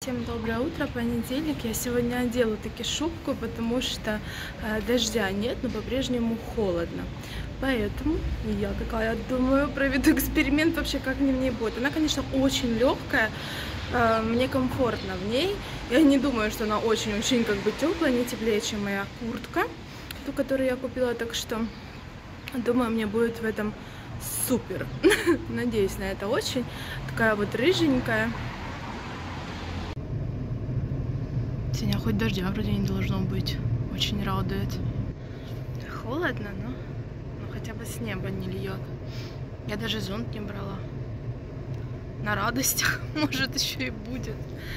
Всем доброе утро, понедельник. Я сегодня одела таки шубку, потому что дождя нет, но по-прежнему холодно. Поэтому я такая думаю, проведу эксперимент вообще, как мне в ней будет. Она, конечно, очень легкая, мне комфортно в ней. Я не думаю, что она очень-очень как бы теплая, не теплее, чем моя куртка, ту, которую я купила. Так что думаю, мне будет в этом супер. Надеюсь на это очень. Такая вот рыженькая. Сегодня хоть дождя вроде не должно быть. Очень радует. Холодно, но хотя бы с неба не льет. Я даже зонт не брала. На радостях, может, еще и будет.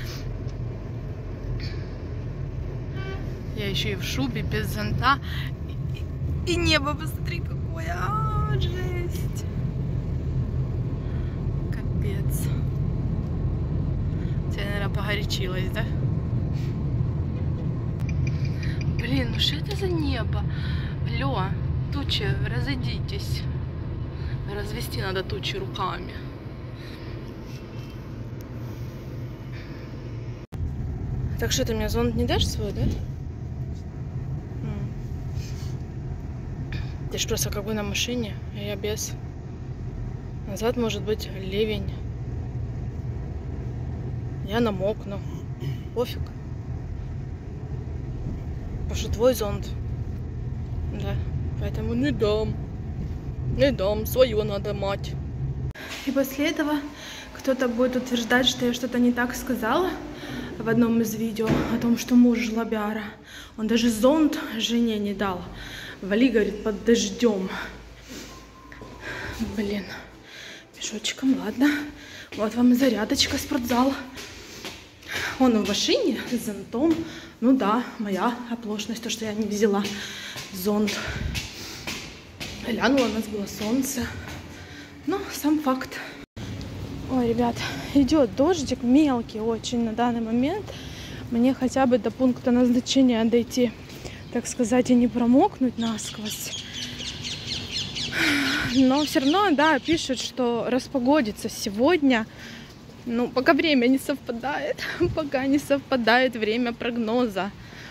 Я еще и в шубе, без зонта. И небо, посмотри, какое. Жесть. Капец. Ты, наверное, погорячилась, да? Блин, ну что это за небо? Алло, тучи, разойдитесь. Развести надо тучи руками. Так что, ты мне зонт не дашь свой, да? Ты ж просто как бы на машине, а я без. Назад может быть ливень. Я намокну. Пофиг. Потому что твой зонт. Да. Поэтому не дам. Не дам. Свое надо мать. И после этого кто-то будет утверждать, что я что-то не так сказала в одном из видео о том, что муж жлобяра. Он даже зонт жене не дал. Вали, говорит, под дождем. Блин. Пешочком, ладно. Вот вам и зарядочка, спортзал. Он в машине с зонтом. Ну да, моя оплошность, то, что я не взяла зонт. Глянула, у нас было солнце. Но сам факт. Ой, ребят, идет дождик, мелкий очень на данный момент. Мне хотя бы до пункта назначения дойти, так сказать, и не промокнуть насквозь. Но все равно, да, пишут, что распогодится сегодня. Ну, пока время не совпадает, пока не совпадает время прогноза.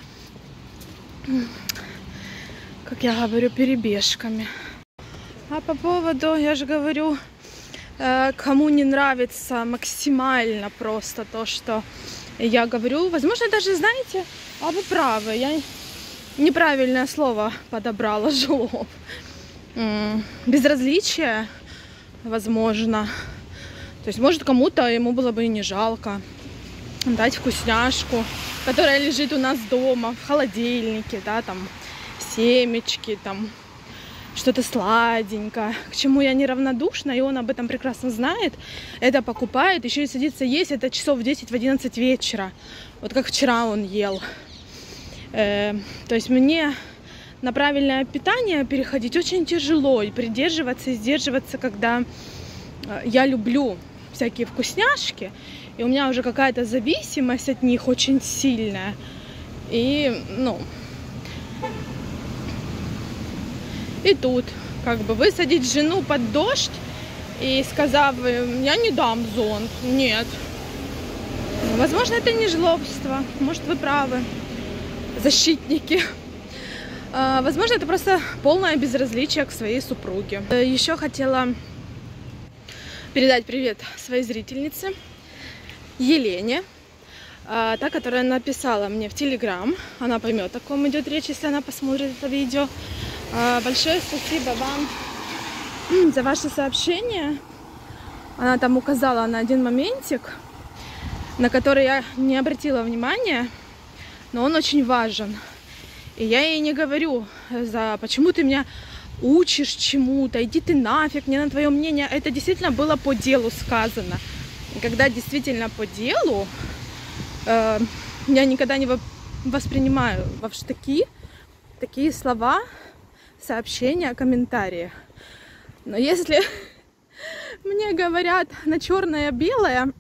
Как я говорю, перебежками. А по поводу, я же говорю, кому не нравится максимально просто то, что я говорю. Возможно, даже, знаете, а вы правы, я неправильное слово подобрала, жлоб. Безразличие, возможно. То есть, может, кому-то ему было бы и не жалко дать вкусняшку, которая лежит у нас дома, в холодильнике, да, там, семечки, там, что-то сладенькое, к чему я неравнодушна, и он об этом прекрасно знает, это покупает, еще и садится есть, это часов в 10-11 вечера, вот как вчера он ел. То есть, мне на правильное питание переходить очень тяжело, и придерживаться, и сдерживаться, когда я люблю всякие вкусняшки, и у меня уже какая-то зависимость от них очень сильная. И, ну, и тут, как бы, высадить жену под дождь и сказав, я не дам зонт, нет. Возможно, это не жлобство, может, вы правы, защитники. Возможно, это просто полное безразличие к своей супруге. Еще хотела передать привет своей зрительнице Елене, та, которая написала мне в Телеграм. Она поймет, о ком идет речь, если она посмотрит это видео. Большое спасибо вам за ваше сообщение. Она там указала на один моментик, на который я не обратила внимания, но он очень важен. И я ей не говорю, почему ты меня учишь чему-то, иди ты нафиг, мне на твое мнение. Это действительно было по делу сказано. И когда действительно по делу, я никогда не воспринимаю в штыки такие слова, сообщения, комментарии. Но если мне говорят на черное-белое,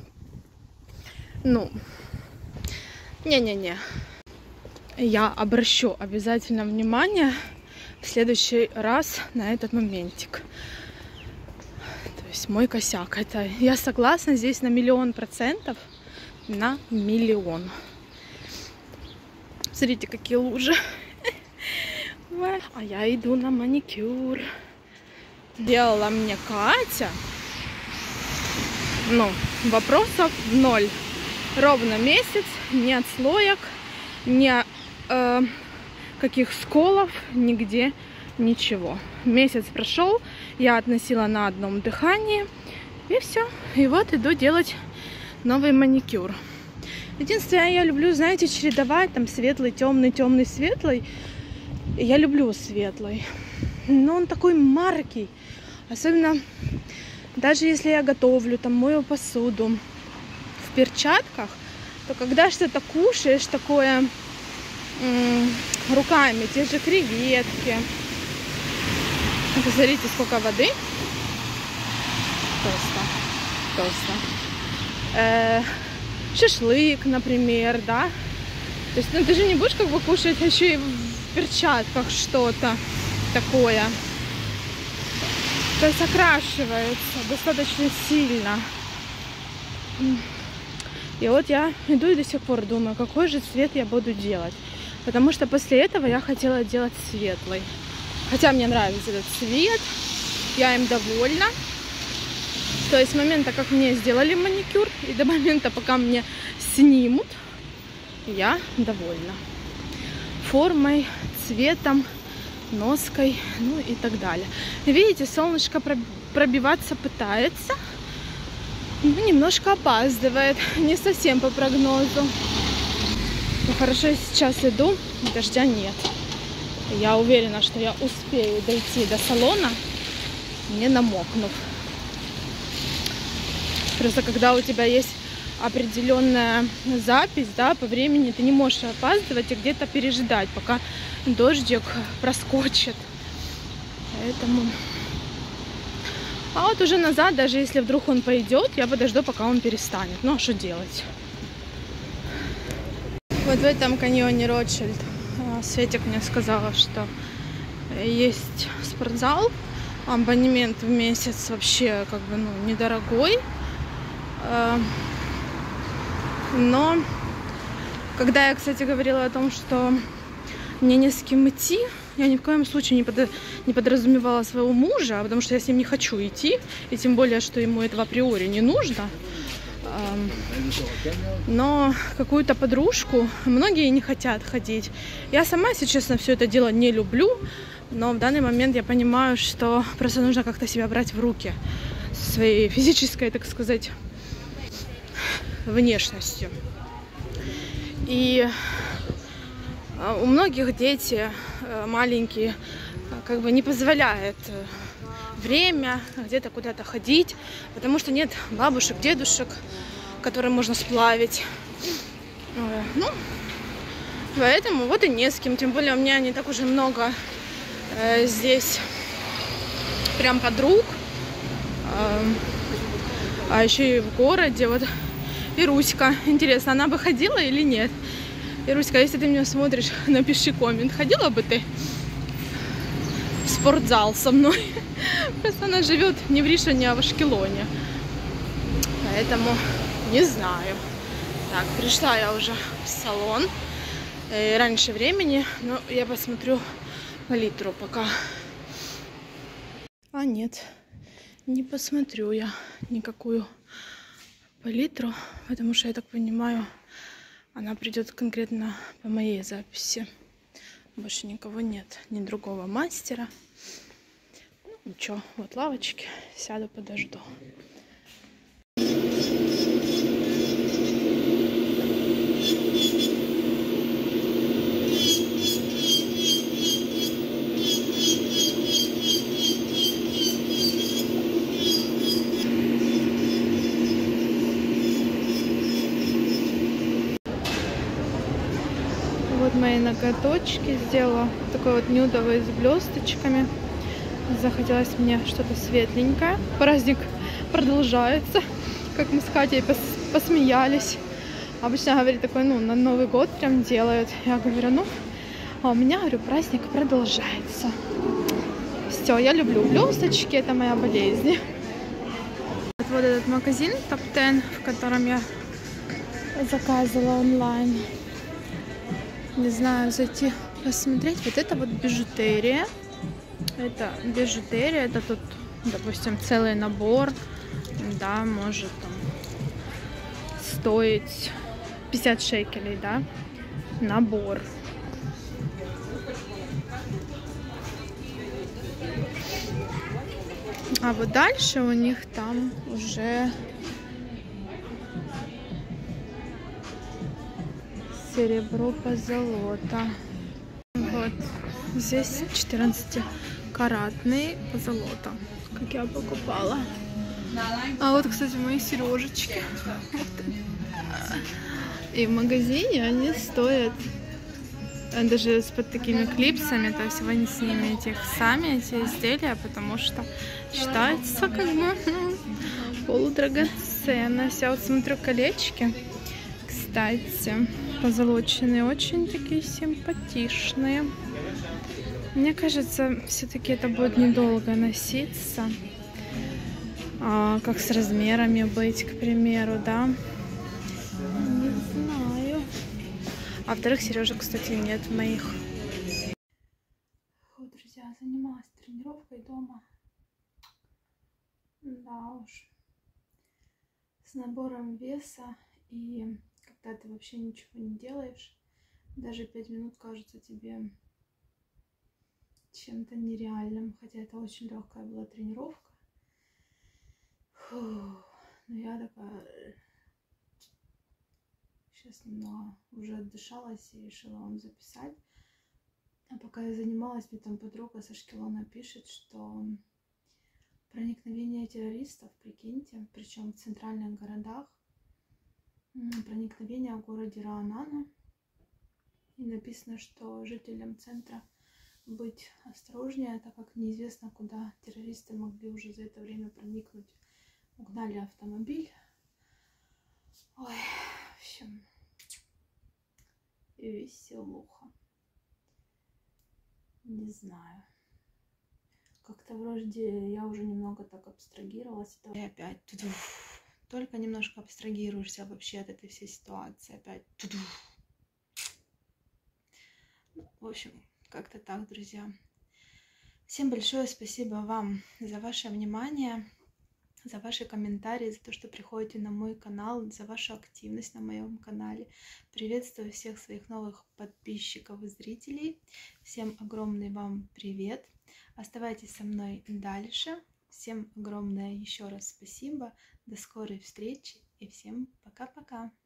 ну, не-не-не. Я обращу обязательно внимание в следующий раз на этот моментик. То есть мой косяк. Это я согласна здесь на 10000%. на миллион. Смотрите, какие лужи. А я иду на маникюр. Делала мне Катя. Ну, вопросов ноль. Ровно месяц, ни отслоек, ни каких сколов, нигде ничего. Месяц прошел, я относила на одном дыхании, и все. И вот иду делать новый маникюр. Единственное, я люблю, знаете, чередовать там светлый, темный, темный, светлый. Я люблю светлый, но он такой маркий. Особенно, даже если я готовлю, там, мою посуду в перчатках, то когда что-то кушаешь такое руками, те же креветки. Посмотрите, сколько воды. Просто. Шашлык, например, да. То есть, ну, ты же не будешь как бы кушать еще и в перчатках что-то такое. То есть окрашивается достаточно сильно. И вот я иду и до сих пор думаю, какой же цвет я буду делать. Потому что после этого я хотела делать светлый. Хотя мне нравится этот цвет, я им довольна. То есть с момента, как мне сделали маникюр, и до момента, пока мне снимут, я довольна. Формой, цветом, ноской, ну и так далее. Видите, солнышко пробиваться пытается, но немножко опаздывает, не совсем по прогнозу. Но хорошо, я сейчас иду, дождя нет. Я уверена, что я успею дойти до салона, не намокнув. Просто когда у тебя есть определенная запись, да, по времени, ты не можешь опаздывать и где-то переждать, пока дождик проскочит. Поэтому... А вот уже назад, даже если вдруг он пойдет, я подожду, пока он перестанет. Ну, а что делать? Вот в этом каньоне Ротшильд Светик мне сказала, что есть спортзал. Абонемент в месяц вообще как бы, ну, недорогой. Но когда я, кстати, говорила о том, что мне не с кем идти, я ни в коем случае не подразумевала своего мужа, потому что я с ним не хочу идти, и тем более, что ему этого априори не нужно. Но какую-то подружку многие не хотят ходить. Я сама, если честно, все это дело не люблю, но в данный момент я понимаю, что просто нужно как-то себя брать в руки со своей физической, так сказать, внешностью. И у многих дети маленькие как бы не позволяет время где-то куда-то ходить, потому что нет бабушек, дедушек, которым можно сплавить. Ну, поэтому вот и не с кем. Тем более у меня не так уже много здесь прям подруг. А еще и в городе. Вот Ируська. Интересно, она бы ходила или нет? Ируська, если ты меня смотришь, напиши коммент. Ходила бы ты в спортзал со мной? Просто она живет не в Ришоне, а в Ашкелоне. Поэтому не знаю. Так, пришла я уже в салон. Раньше времени, но я посмотрю палитру пока. А нет, не посмотрю я никакую палитру, потому что, я так понимаю, она придет конкретно по моей записи. Больше никого нет, ни другого мастера. Ну, ничего, вот лавочки, сяду, подожду. Вот мои ноготочки сделала. Такой вот нюдовый с блесточками. Захотелось мне что-то светленькое. Праздник продолжается. Как мы с Катей посмеялись. Обычно, говорит, такой, ну, на Новый год прям делают. Я говорю, ну, а у меня, говорю, праздник продолжается. Все, я люблю блесточки, это моя болезнь. Вот этот магазин Top Ten, в котором я заказывала онлайн. Не знаю, зайти посмотреть. Вот это вот бижутерия. Это бижутерия, это тут, допустим, целый набор, да, может там стоить 50 шекелей, да, набор. А вот дальше у них там уже серебро, позолота. Вот здесь 14-каратный позолота, как я покупала. А вот, кстати, мои сережечки. И в магазине они стоят даже с под такими клипсами, то есть вы не снимете их сами, эти изделия, потому что считается как бы полудрагоценность. Я вот смотрю колечки, кстати, позолоченные, очень такие симпатичные. Мне кажется, все-таки это будет недолго носиться. Как с размерами быть, к примеру, да? Не знаю. А вторых сережек, кстати, нет моих. Вот, друзья, занималась тренировкой дома. Да уж. С набором веса. И когда ты вообще ничего не делаешь, даже 5 минут кажется тебе чем-то нереальным. Хотя это очень легкая была тренировка. Но я такая сейчас немного уже отдышалась и решила вам записать. А пока я занималась, мне там подруга с Ашкелона пишет, что проникновение террористов, прикиньте, причем в центральных городах, проникновение в городе Раанана. И написано, что жителям центра быть осторожнее, так как неизвестно, куда террористы могли уже за это время проникнуть. Угнали автомобиль. Ой, в общем, и веселуха. Не знаю. Как-то вроде я уже немного так абстрагировалась. И опять только немножко абстрагируешься вообще от этой всей ситуации. Опять. В общем, как-то так, друзья. Всем большое спасибо вам за ваше внимание, за ваши комментарии, за то, что приходите на мой канал, за вашу активность на моем канале. Приветствую всех своих новых подписчиков и зрителей. Всем огромный вам привет. Оставайтесь со мной дальше. Всем огромное еще раз спасибо. До скорой встречи и всем пока-пока.